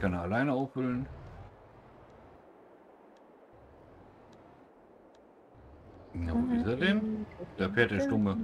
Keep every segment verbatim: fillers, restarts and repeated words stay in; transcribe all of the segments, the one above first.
kann er alleine auffüllen. Ja, wo ist er denn? Da fährt der Stumme.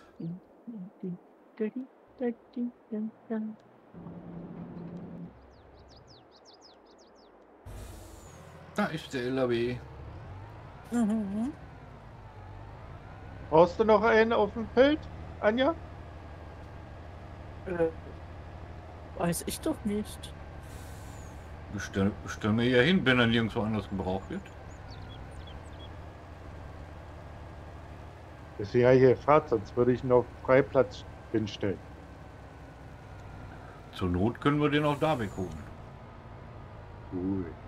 Da ist der L A W. Mhm. Brauchst du noch einen auf dem Feld, Anja? Äh, weiß ich doch nicht. Bestell, bestellen wir hier hin, wenn er nirgendwo anders gebraucht wird. Ist ja hier Fahrt, sonst würde ich ihn auf Freiplatz hinstellen. Zur Not können wir den auch da wegholen. Cool.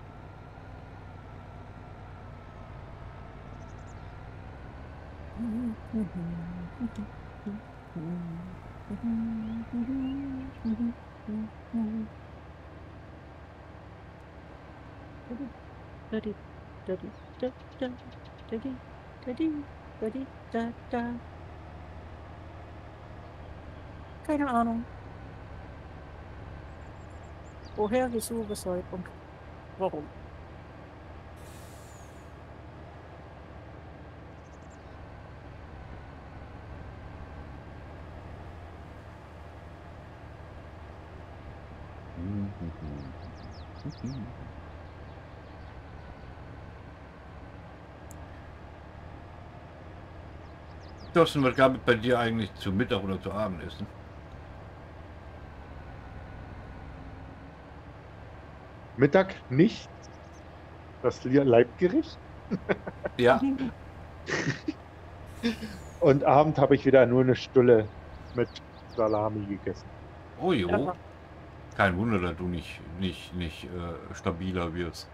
Keine Ahnung. Woher, wieso, weshalb und warum. Thorsten, was gab es bei dir eigentlich zu Mittag oder zu Abendessen? Mittag nicht. Das Leibgericht. Ja. Und Abend habe ich wieder nur eine Stulle mit Salami gegessen. Oh jo. Ja. Kein Wunder, dass du nicht, nicht, nicht äh, stabiler wirst.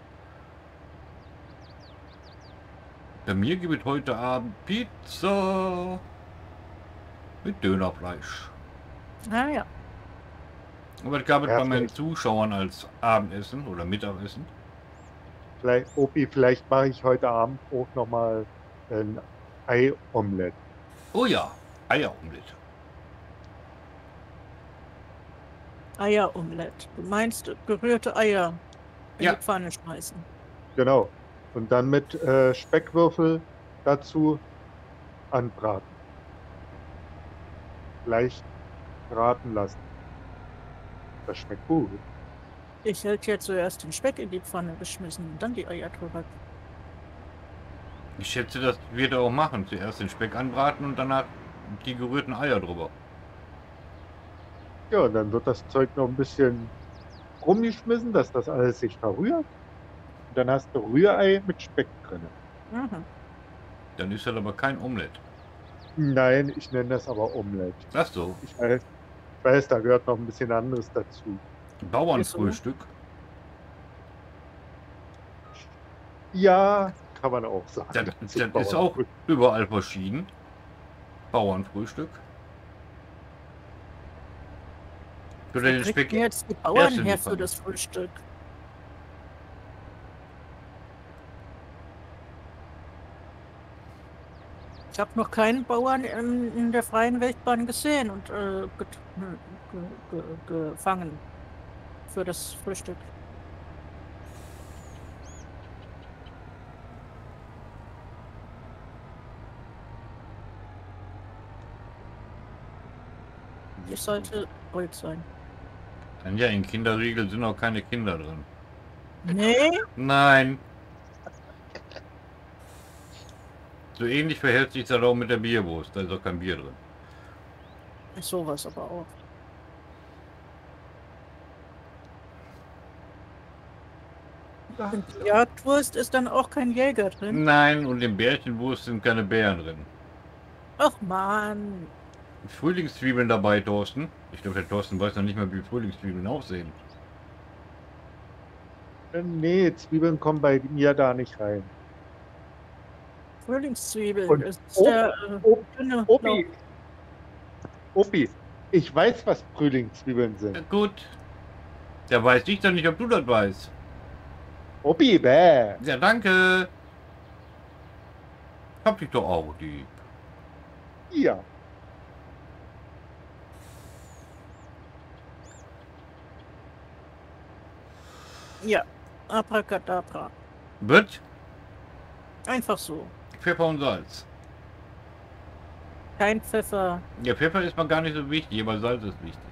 Bei mir gibt es heute Abend Pizza mit Dönerfleisch. Ah ja. Aber es gab es Ja, bei meinen vielleicht- Zuschauern als Abendessen oder Mittagessen. Vielleicht, Opi, vielleicht mache ich heute Abend auch nochmal ein Ei-Omelett. Oh ja, Eieromelett. Eieromelett. Du meinst gerührte Eier in Ja. die Pfanne schmeißen. Genau. Und dann mit äh, Speckwürfel dazu anbraten. Leicht braten lassen. Das schmeckt gut. Ich hätte jetzt zuerst den Speck in die Pfanne geschmissen und dann die Eier drüber. Ich schätze, das wird er auch machen. Zuerst den Speck anbraten und danach die gerührten Eier drüber. Ja, und dann wird das Zeug noch ein bisschen rumgeschmissen, dass das alles sich verrührt. Und dann hast du Rührei mit Speck drin. Mhm. Dann ist das aber kein Omelett. Nein, ich nenne das aber Omelett. Ach so, Ich weiß, ich weiß, da gehört noch ein bisschen anderes dazu. Bauernfrühstück. Ja, kann man auch sagen. Das, Das das ist auch Bauernfrühstück. überall verschieden. Bauernfrühstück. Oder den Wo Speck kriegen jetzt die erst Bauern in die her für Pfanne. das Frühstück? Ich habe noch keinen Bauern in, in der freien Wildbahn gesehen und äh, get, ge, ge, ge, gefangen für das Frühstück. Ich sollte ruhig sein. Ja, in Kinderriegel sind auch keine Kinder drin. Nee? Nein. So ähnlich verhält sich das auch mit der Bierwurst. Da ist auch kein Bier drin. Sowas aber auch. Und die Jagdwurst ist dann auch kein Jäger drin? Nein, und in Bärchenwurst sind keine Beeren drin. Ach man. Frühlingszwiebeln dabei, Thorsten. Ich glaube, der Thorsten weiß noch nicht mal, wie Frühlingszwiebeln aussehen. Äh, Nee, Zwiebeln kommen bei mir da nicht rein. Frühlingszwiebeln. Und Das ist Ob- der äh, Ob- dünne Opi, Opi, ich weiß, was Frühlingszwiebeln Ja, sind. gut. Der weiß ich dann nicht, ob du das weißt. Opi, bäh. Ja, danke. Hab dich doch auch lieb. Ja. Ja, Abracadabra. Wird Einfach so. Pfeffer und Salz. Kein Pfeffer. Ja, Pfeffer ist mal gar nicht so wichtig, aber Salz ist wichtig.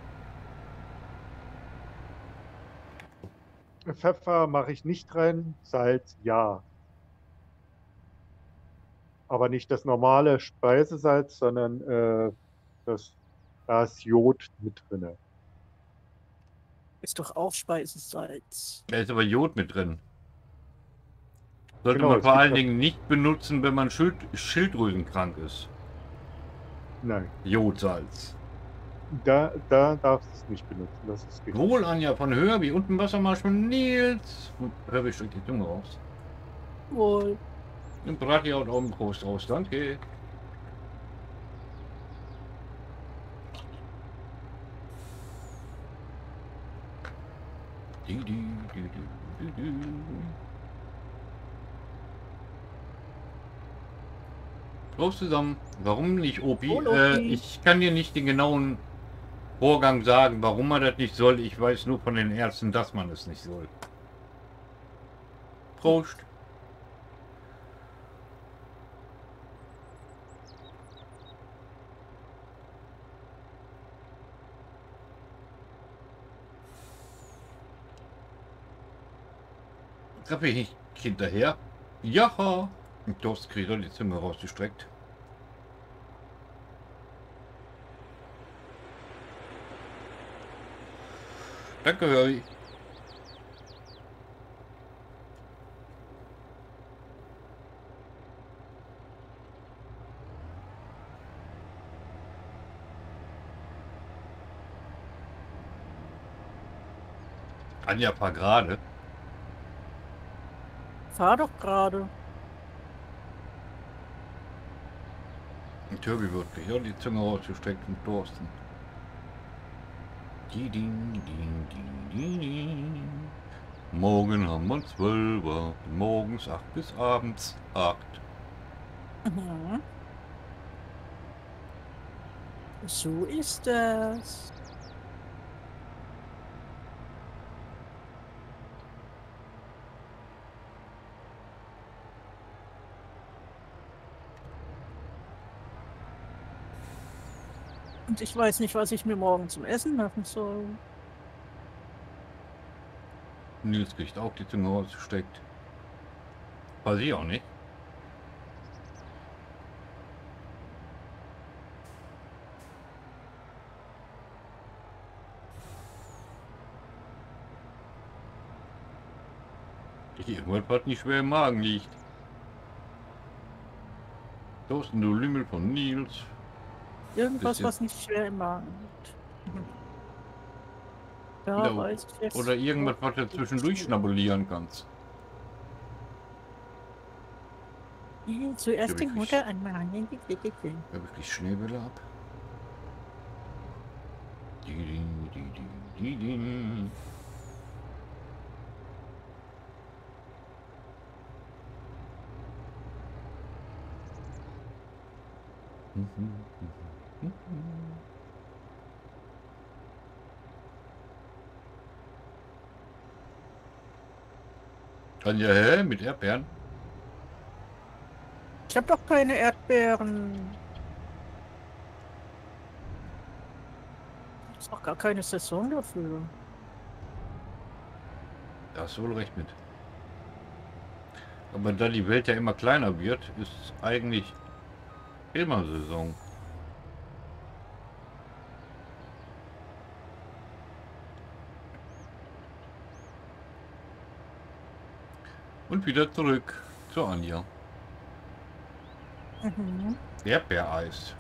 Pfeffer mache ich nicht rein, Salz ja. Aber nicht das normale Speisesalz, sondern äh, das, da ist Jod mit drin. Ist doch auch Speisesalz. Da ist aber Jod mit drin. Sollte Genau, man es vor gibt allen noch, Dingen nicht benutzen, wenn man Schild Schilddrüsenkrank ist. nein, Jodsalz. da, da darfst du es nicht benutzen, das ist richtig. Wohl, Anja von Hörbi, unten Wassermarsch von Nils. Hörbi streckt die Zunge raus. Wohl. Und Brati haut auch einen Prost raus, danke. Du, du, du, du, du, du. Prost zusammen. Warum nicht, Opi? Wohl, Äh, Opi. ich kann dir nicht den genauen Vorgang sagen, warum man das nicht soll. Ich weiß nur von den Ärzten, dass man es nicht soll. Prost. Treffe ich hinterher. Ja. Und Durst kriegt er die Zunge rausgestreckt. Danke, Hörbi. Anja, paar gerade. Fahr doch gerade. Und Hörbi wird gleich auch die Zunge rausgestreckt und Dursten. Die, die, die, die, die, die. Morgen haben wir zwölf Uhr, morgens acht bis abends acht. Mhm. So ist das. Und ich weiß nicht, was ich mir morgen zum Essen machen soll. Nils kriegt auch die Zunge rausgesteckt. Weiß ich auch nicht. Irgendwas, was nicht schwer im Magen liegt. Thorsten, du Lümmel von Nils. Irgendwas, Bisschen. was nicht schwer im Magen liegt. Mhm. Ja, Oder, weiß ich jetzt. oder irgendwas, was du zwischendurch schnabulieren kannst. Ja, zuerst Ja, die wirklich. Mutter anmalen. Ja, wirklich Schneebälle ab. Die, die, die, die, die, die. Anja, hä? Mit Erdbeeren? Ich habe doch keine Erdbeeren. Ist doch gar keine Saison dafür. Da hast du wohl recht mit. Aber da die Welt ja immer kleiner wird, ist eigentlich immer Saison. Und wieder zurück zu Anja. Mhm. Erdbeereis.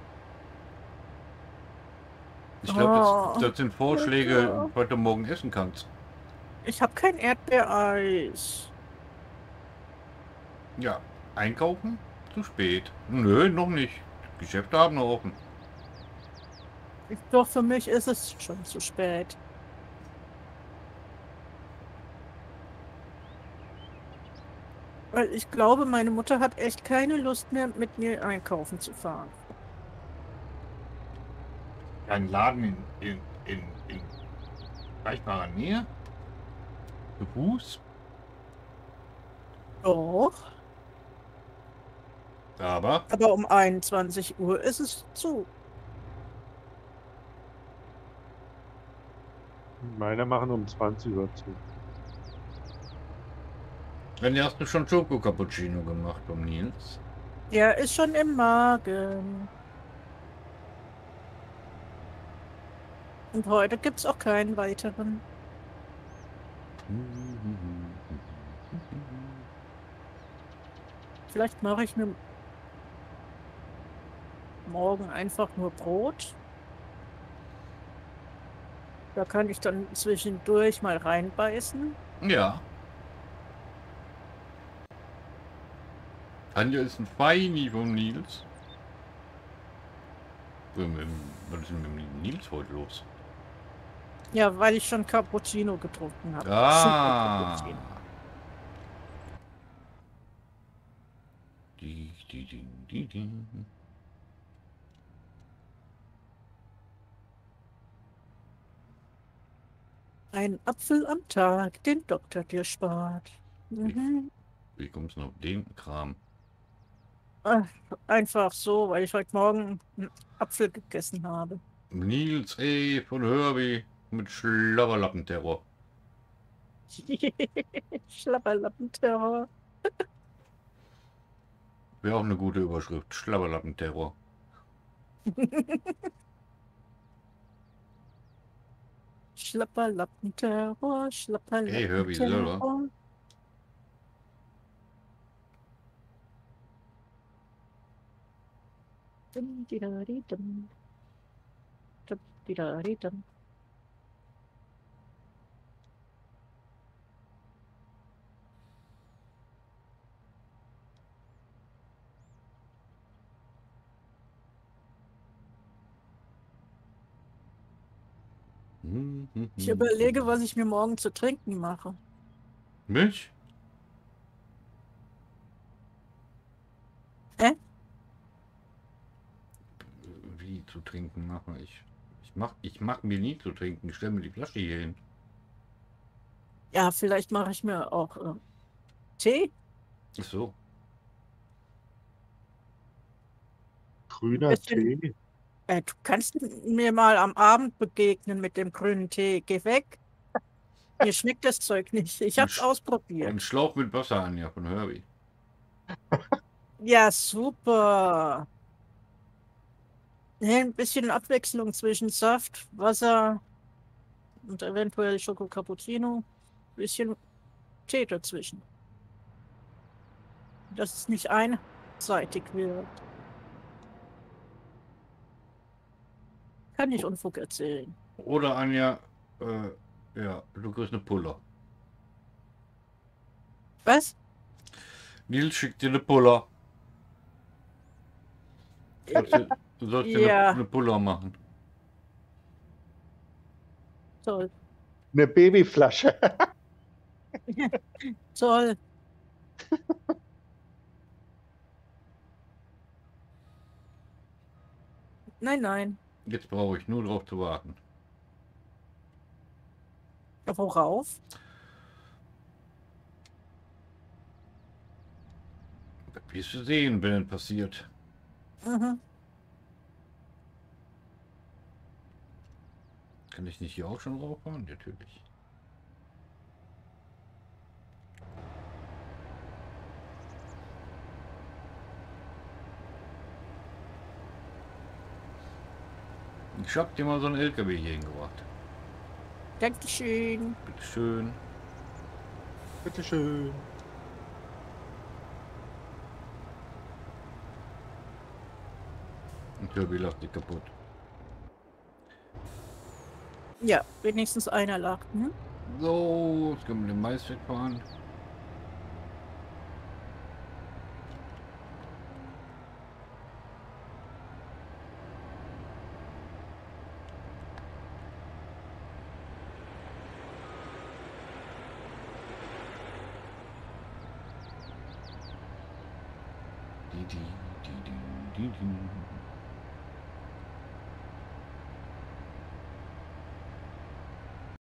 Ich glaube, Oh, das, das sind Vorschläge, lecker. was du morgen essen kannst. Ich habe kein Erdbeereis. Ja, einkaufen? Zu spät. Nö, noch nicht. Geschäfte haben noch offen. Doch, für mich ist es schon zu spät. Weil ich glaube, meine Mutter hat echt keine Lust mehr, mit mir einkaufen zu fahren. Ein Laden in, in, in, in vergleichbarer Nähe? zu Fuß. Doch, Aber aber um einundzwanzig Uhr ist es zu. Meine machen um zwanzig Uhr zu. dann hast du schon Schoko Cappuccino gemacht vom Nils. Der ist schon im Magen. Und heute gibt es auch keinen weiteren. Vielleicht mache ich mir morgen einfach nur Brot. Da kann ich dann zwischendurch mal reinbeißen. Ja. Tanja ist ein Feini vom Nils. Was ist denn mit dem Nils heute los? Ja, weil ich schon Cappuccino getrunken habe. Ah. Super Cappuccino. Die, die, die, die, die. Ein Apfel am Tag, den Doktor dir spart. Mhm. Wie kommst du auf den Kram? Ach, einfach so, weil ich heute Morgen einen Apfel gegessen habe. Nils E. von Herbie mit Schlabberlappenterror. Schlapperlappenterror. Wäre auch eine gute Überschrift. Schlabberlappenterror. Schlapperlappenterror, Ey, Herbie selber. Schlapperlappenterror. Dum, didari, dum. Dum, didari, dum. Ich überlege, was ich mir morgen zu trinken mache. Milch? Hä? Wie zu trinken mache ich? Ich mach, ich mach mir nie zu trinken. Ich stelle mir die Flasche hier hin. Ja, vielleicht mache ich mir auch äh, Tee. Ach so. Grüner Bisschen- Tee. Äh, du kannst mir mal am Abend begegnen mit dem grünen Tee. Geh weg. Mir schmeckt das Zeug nicht. Ich hab's Sch- ausprobiert. Ein Schlauch mit Wasser an, ja, von Herbie. Ja, super. Nee, ein bisschen Abwechslung zwischen Saft, Wasser und eventuell Schoko Cappuccino. Bisschen Tee dazwischen. Dass es nicht einseitig wird. Kann ich Unfug erzählen. Oder Anja, äh, ja, du kriegst eine Puller. Was? Nils schickt dir eine Puller. Du sollst dir, du sollst dir Ja. eine, eine Puller machen. Toll. Eine Babyflasche. Toll. Nein, nein. Jetzt brauche ich nur drauf zu warten. Worauf? Das wirst du sehen, wenn es passiert. Mhm. Kann ich nicht hier auch schon rauffahren? Natürlich. Ich hab dir mal so einen L K W hier hingebracht. Dankeschön. Bitteschön. Bitteschön. Und Herbie lacht dich kaputt. Ja, wenigstens einer lacht. Hm? So, jetzt können wir den Mais wegfahren. Die, die, die, die, die, die.